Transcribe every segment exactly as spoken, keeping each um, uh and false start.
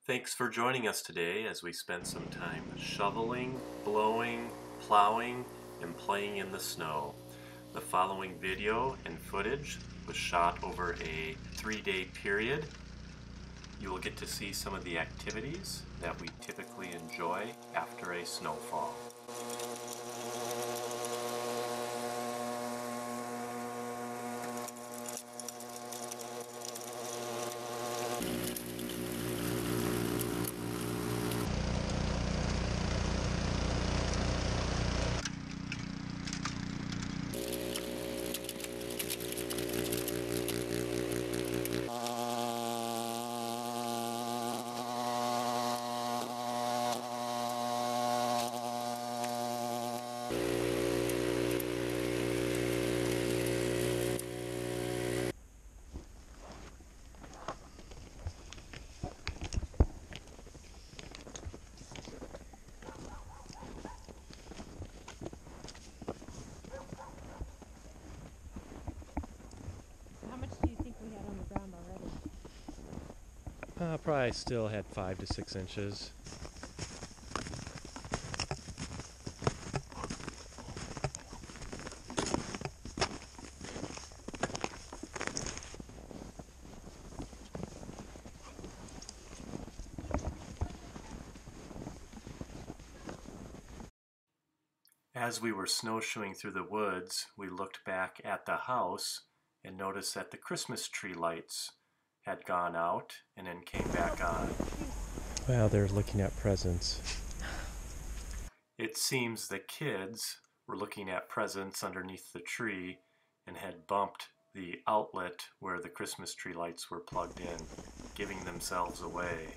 Thanks for joining us today as we spend some time shoveling, blowing, plowing, and playing in the snow. The following video and footage was shot over a three-day period. You will get to see some of the activities that we typically enjoy after a snowfall. How much do you think we had on the ground already? Uh, probably still had five to six inches. As we were snowshoeing through the woods, we looked back at the house and noticed that the Christmas tree lights had gone out and then came back on. Well, they're looking at presents. It seems the kids were looking at presents underneath the tree and had bumped the outlet where the Christmas tree lights were plugged in, giving themselves away.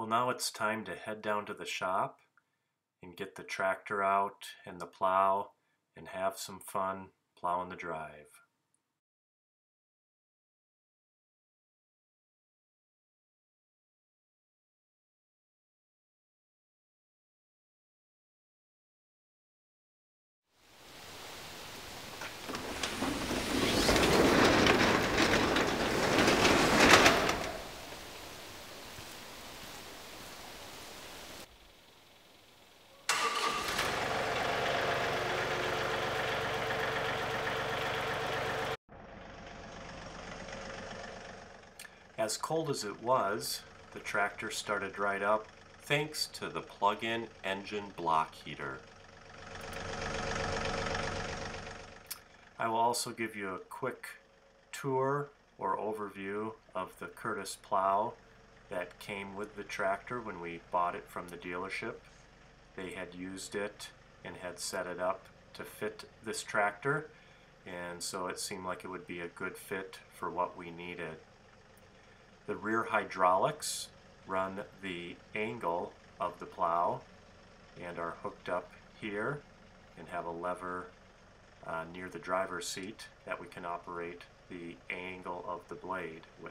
Well, now it's time to head down to the shop and get the tractor out and the plow and have some fun plowing the drive. As cold as it was, the tractor started right up thanks to the plug-in engine block heater. I will also give you a quick tour or overview of the Curtis plow that came with the tractor when we bought it from the dealership. They had used it and had set it up to fit this tractor, and so it seemed like it would be a good fit for what we needed. The rear hydraulics run the angle of the plow and are hooked up here and have a lever uh, near the driver's seat that we can operate the angle of the blade with.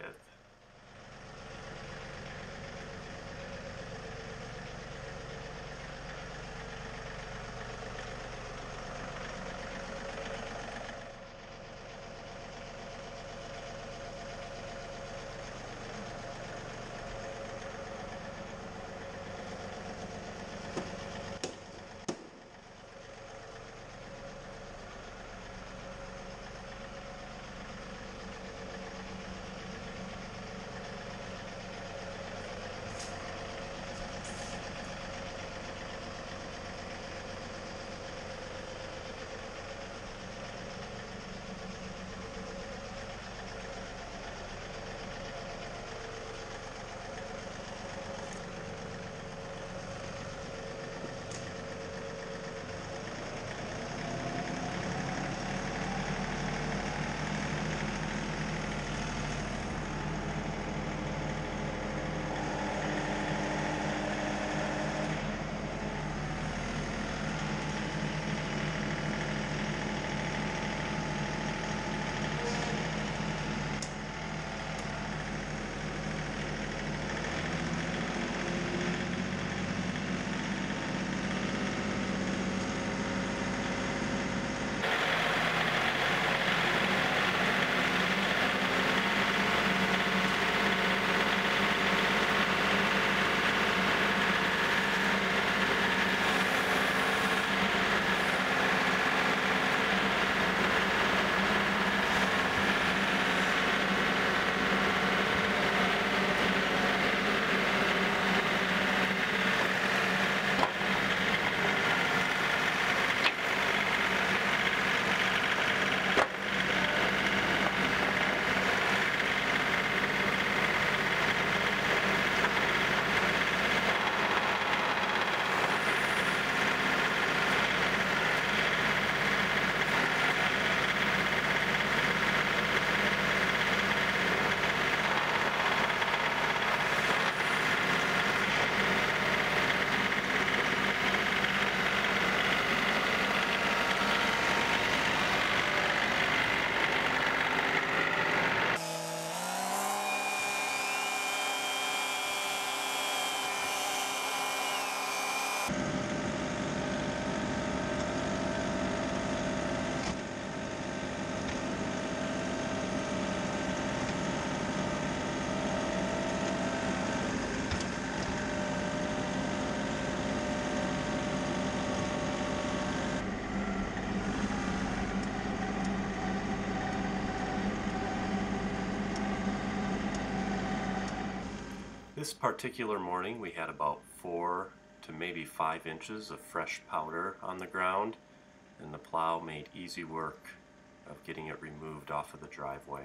This particular morning we had about four to maybe five inches of fresh powder on the ground, and the plow made easy work of getting it removed off of the driveway.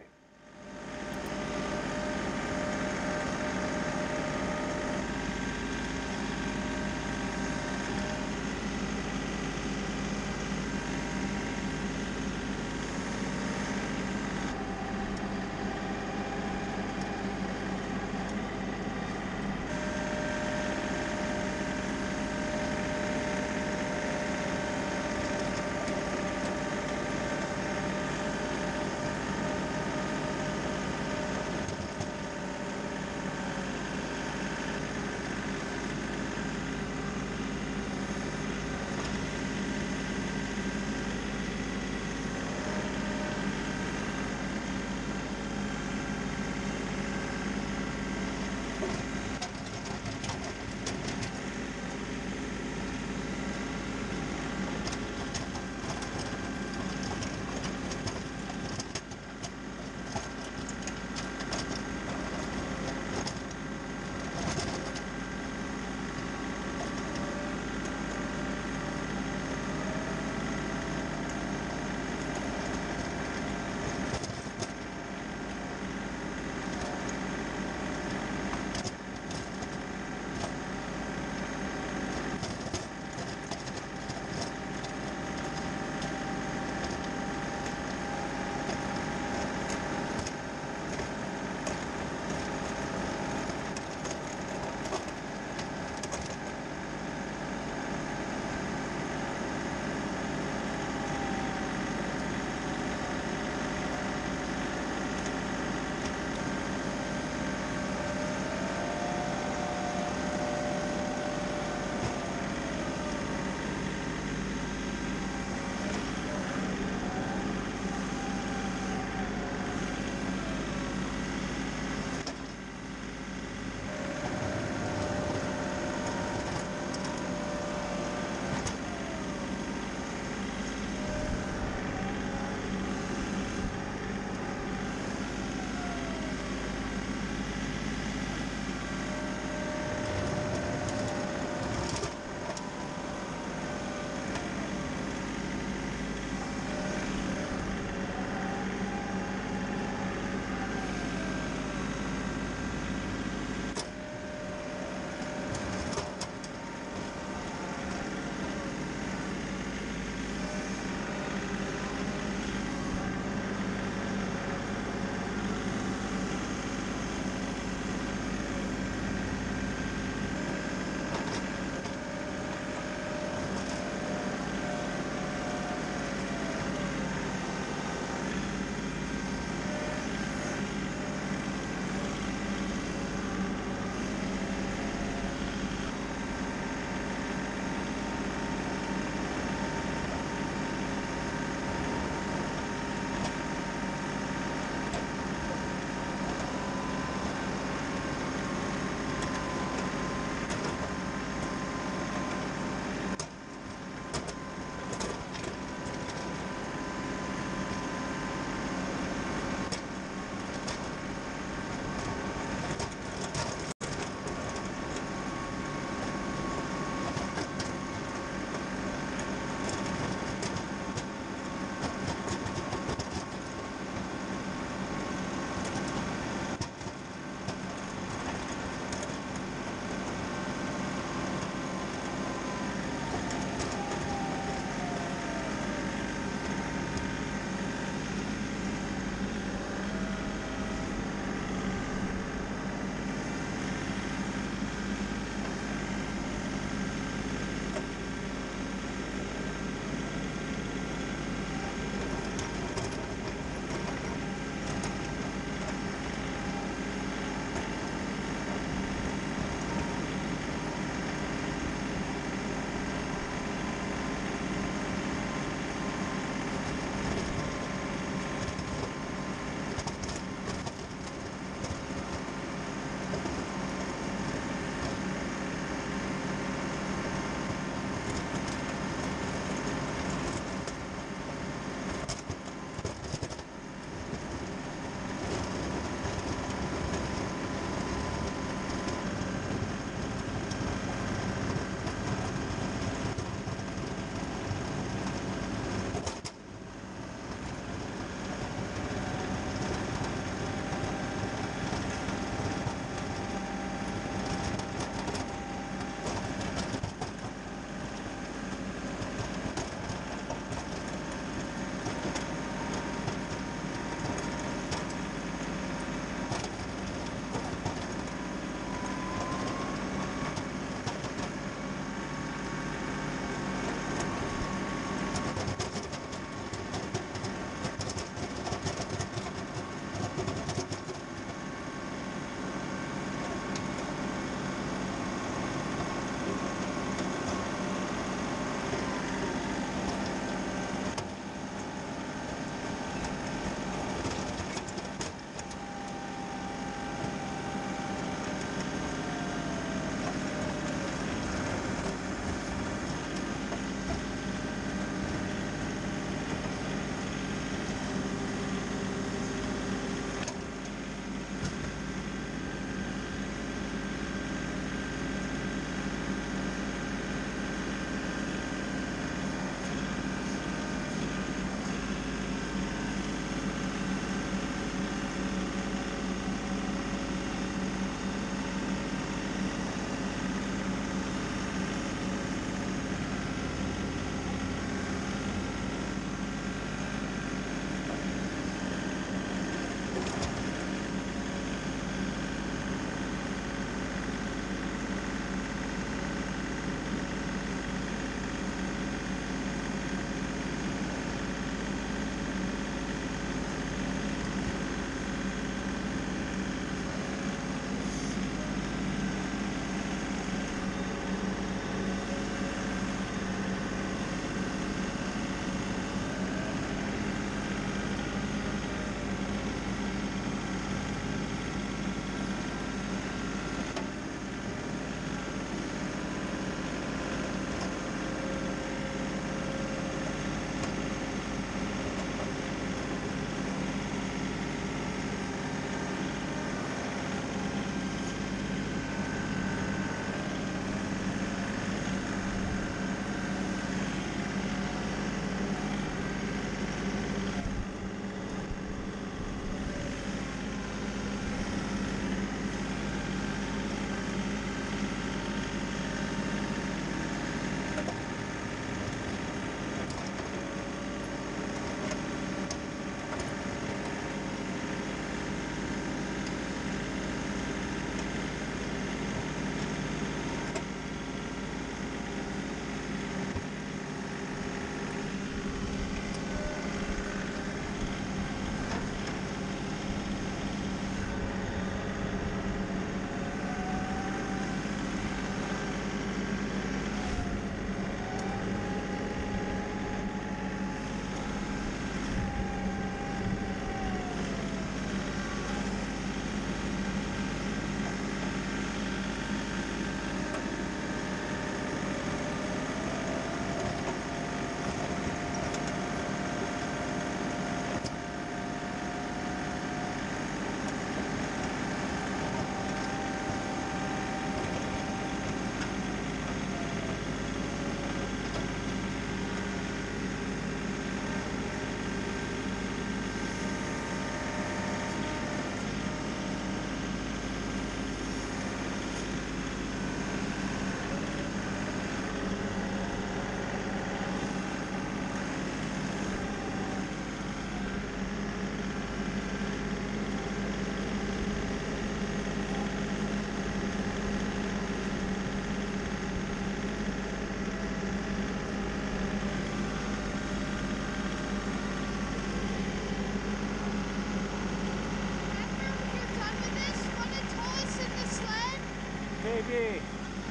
baby!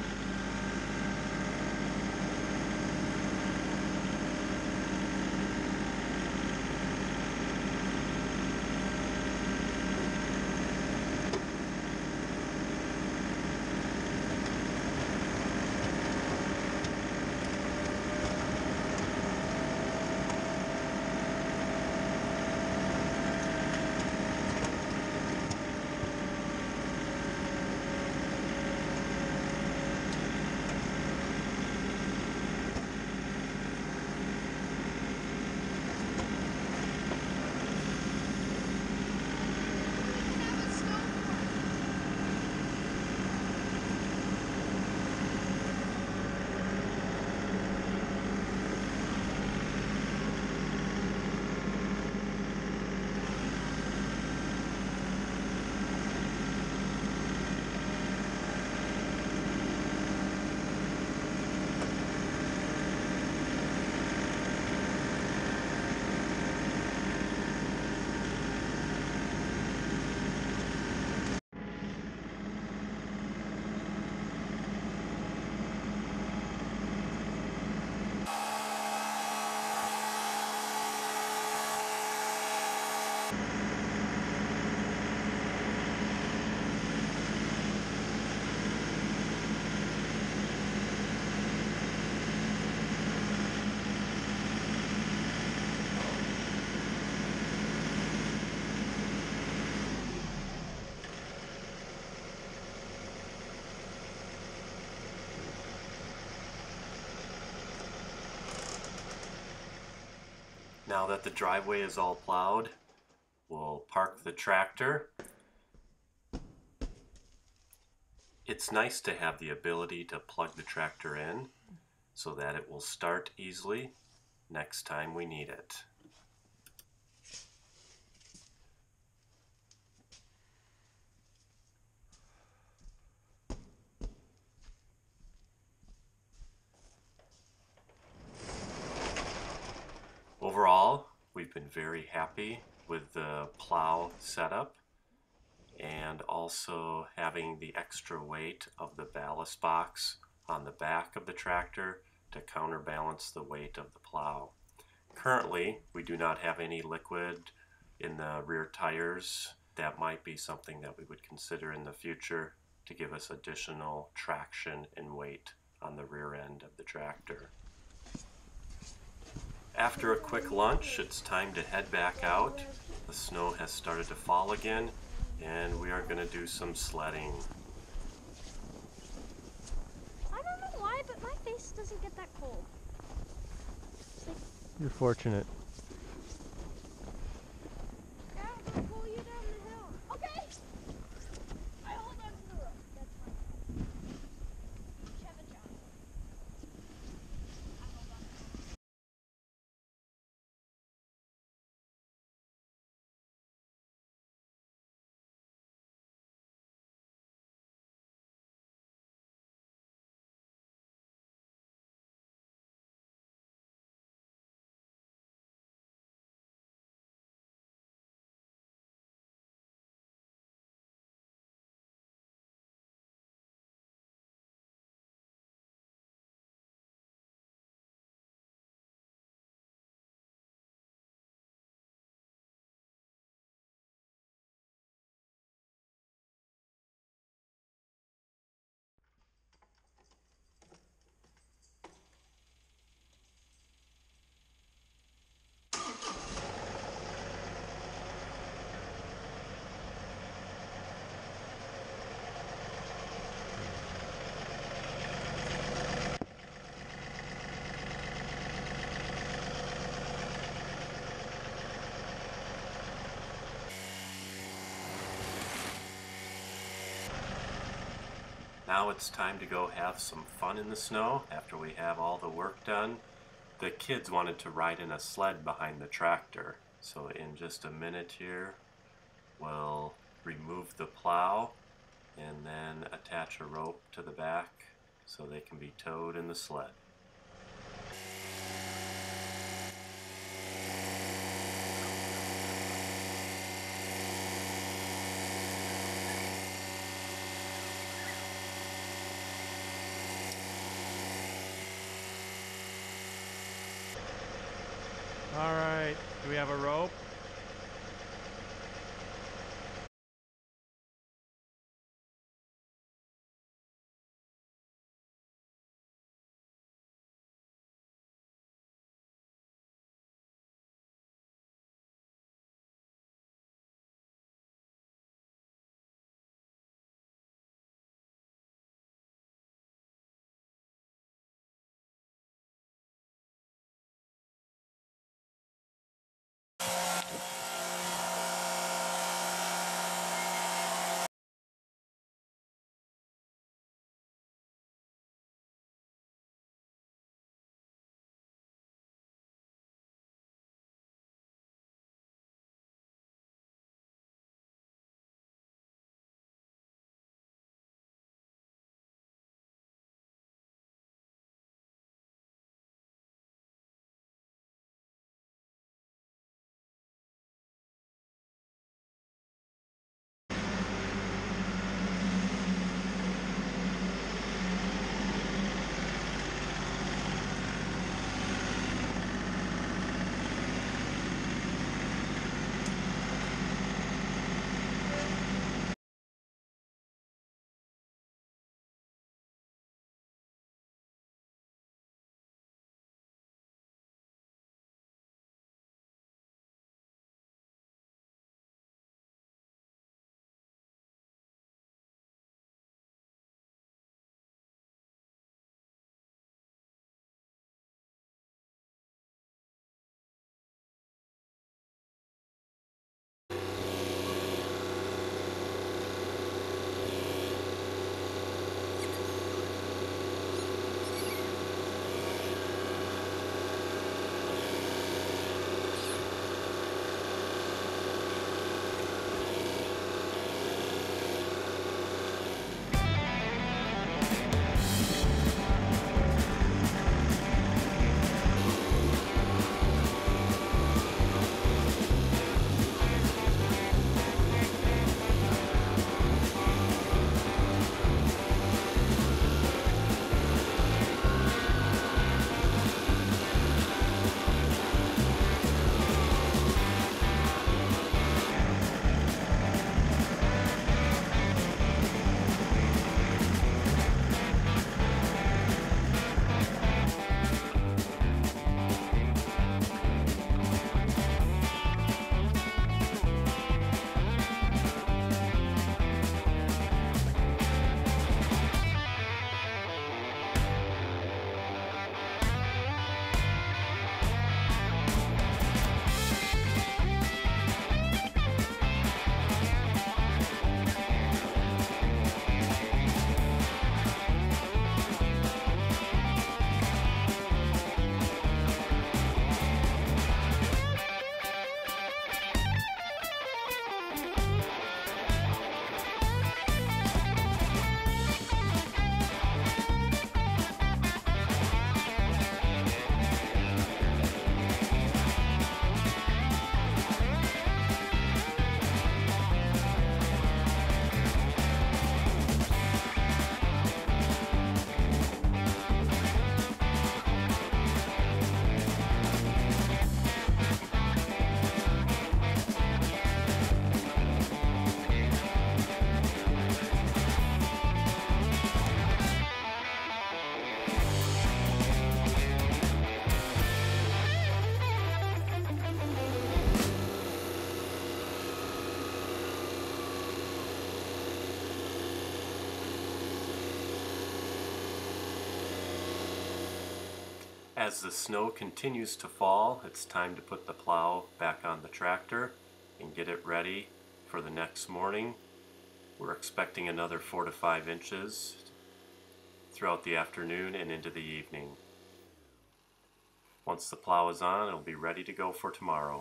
Now that the driveway is all plowed, we'll park the tractor. It's nice to have the ability to plug the tractor in so that it will start easily next time we need it. Overall, we've been very happy with the plow setup and also having the extra weight of the ballast box on the back of the tractor to counterbalance the weight of the plow. Currently, we do not have any liquid in the rear tires. That might be something that we would consider in the future to give us additional traction and weight on the rear end of the tractor. After a quick lunch, it's time to head back out. The snow has started to fall again, and we are going to do some sledding. I don't know why, but my face doesn't get that cold. It's like, You're fortunate. yeah, I'm gonna pull you down the hill. Okay! I hold on to the rope. That's fine. Kevin John. I hold on. Now it's time to go have some fun in the snow after we have all the work done. The kids wanted to ride in a sled behind the tractor, so in just a minute here we'll remove the plow and then attach a rope to the back so they can be towed in the sled. All right. Do we have a rope? As the snow continues to fall, it's time to put the plow back on the tractor and get it ready for the next morning. We're expecting another four to five inches throughout the afternoon and into the evening. Once the plow is on, it'll be ready to go for tomorrow.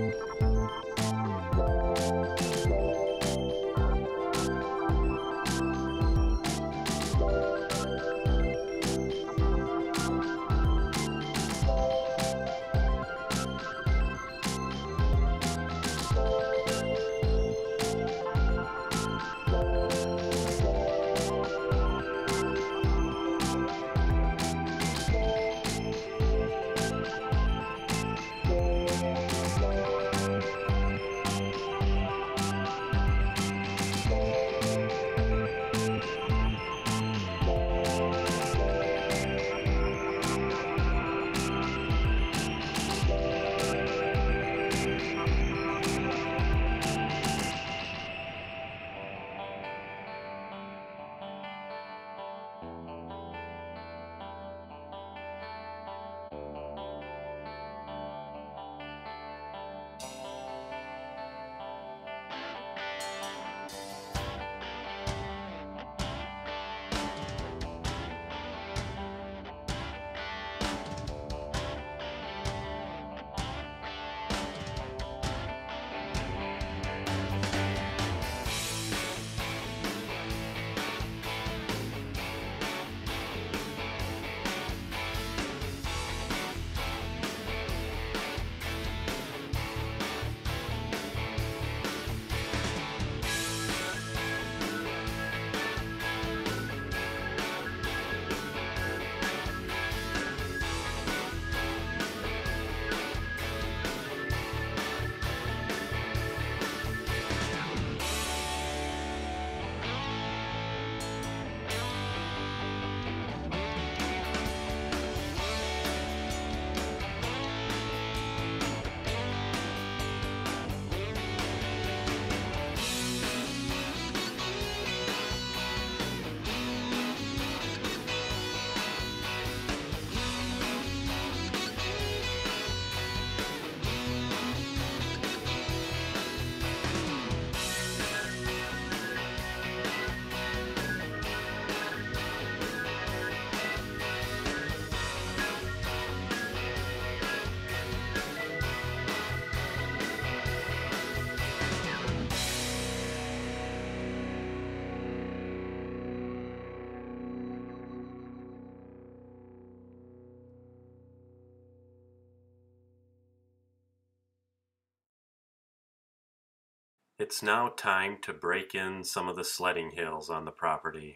It's now time to break in some of the sledding hills on the property.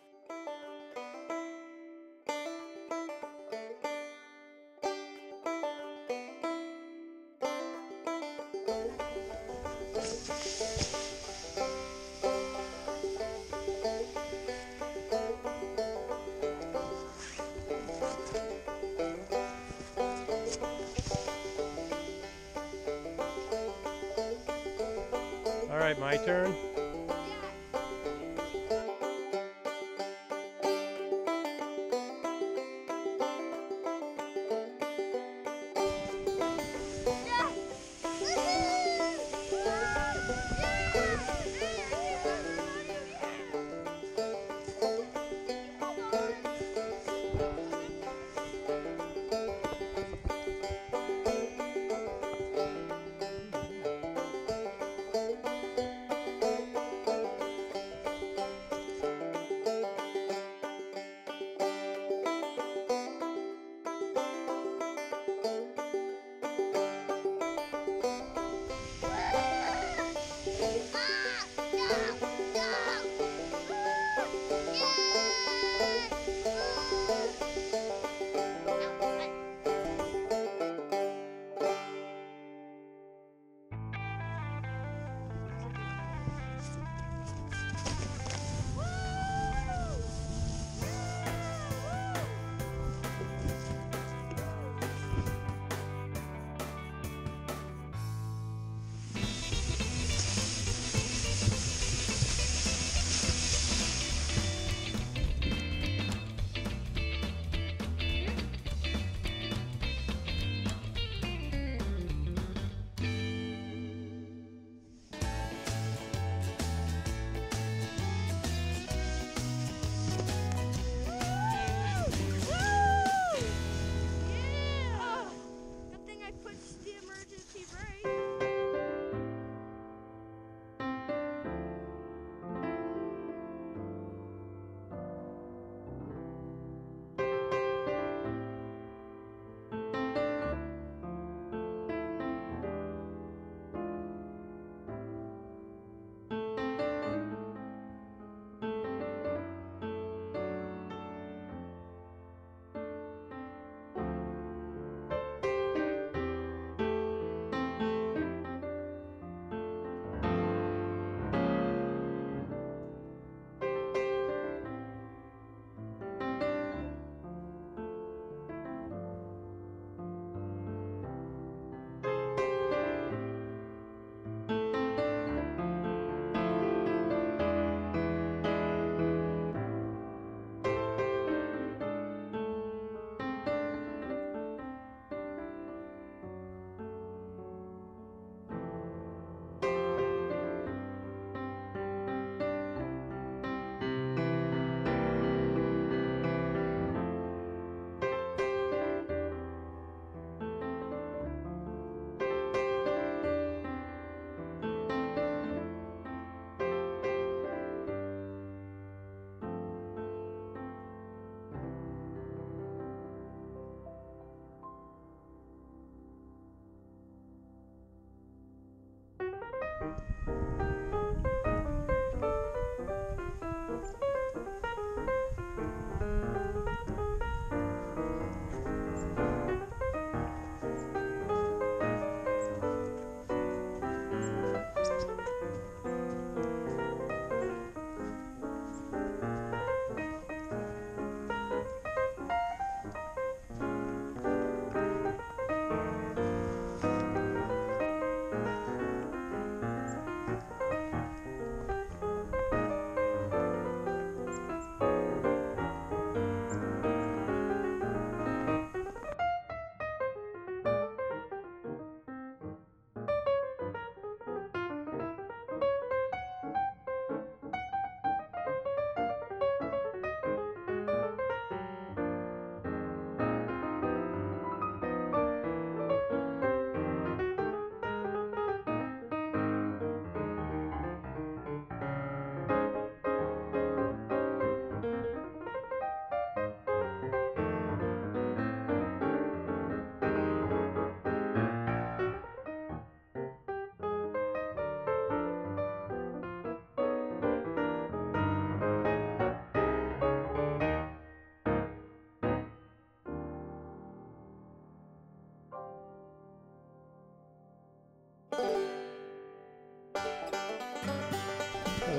All right, my turn.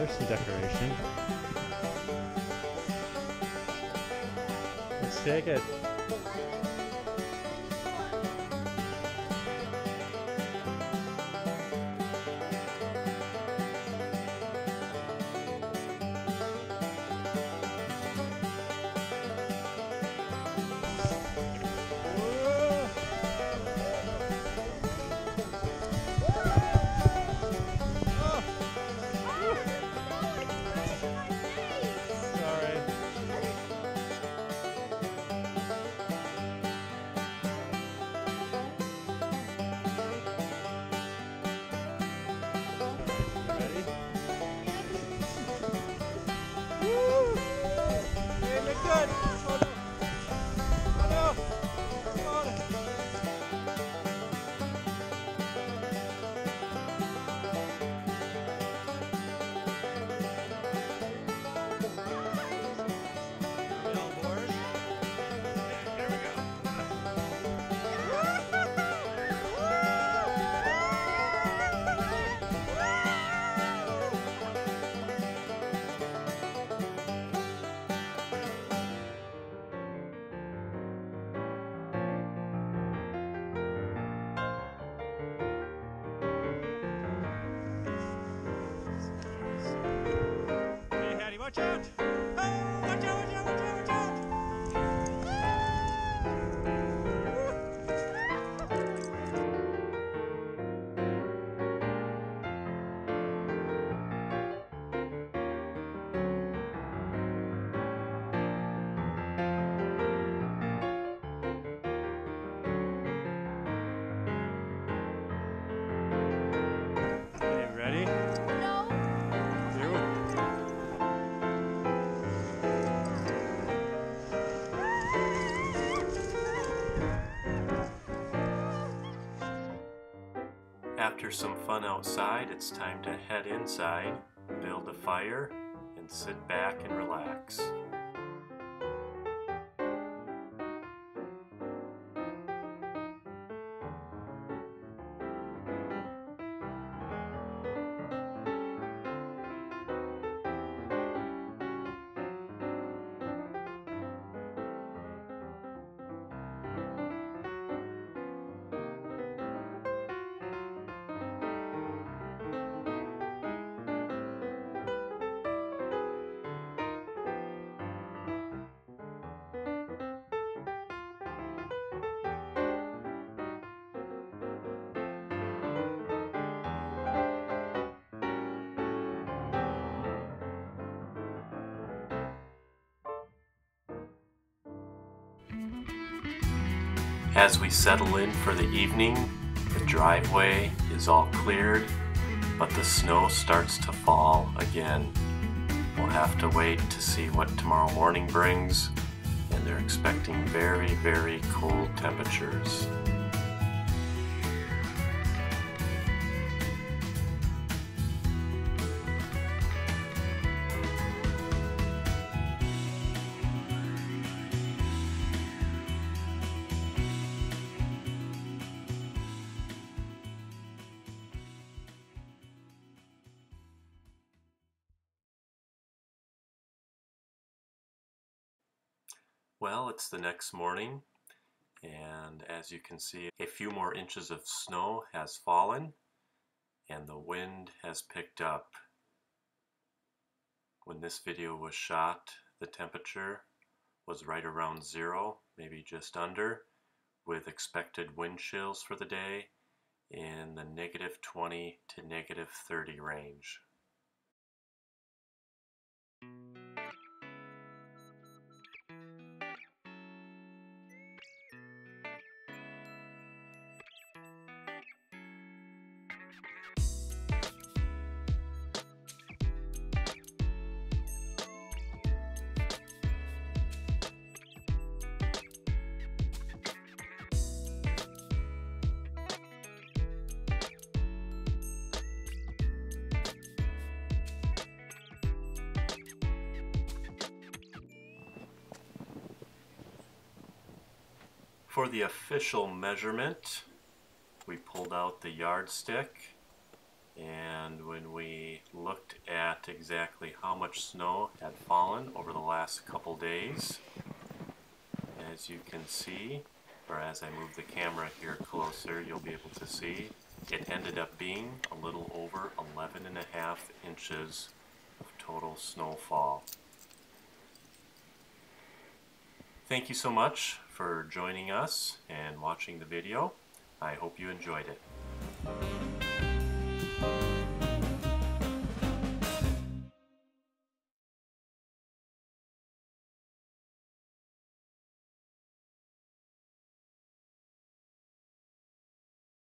there's some decoration. Let's take it. Watch out! Oh, watch out, watch out, watch out, watch out! Okay, ready? No. Two. After some fun outside, it's time to head inside, build a fire, and sit back and relax. As we settle in for the evening, the driveway is all cleared, but the snow starts to fall again. We'll have to wait to see what tomorrow morning brings, and they're expecting very, very cold temperatures. Well, it's the next morning, and as you can see, a few more inches of snow has fallen, and the wind has picked up. When this video was shot, the temperature was right around zero, maybe just under, with expected wind chills for the day in the negative twenty to negative thirty range. For the official measurement, we pulled out the yardstick And when we looked at exactly how much snow had fallen over the last couple days, as you can see, or as I move the camera here closer, you'll be able to see, it ended up being a little over eleven and a half inches of total snowfall. Thank you so much for joining us and watching the video. I hope you enjoyed it.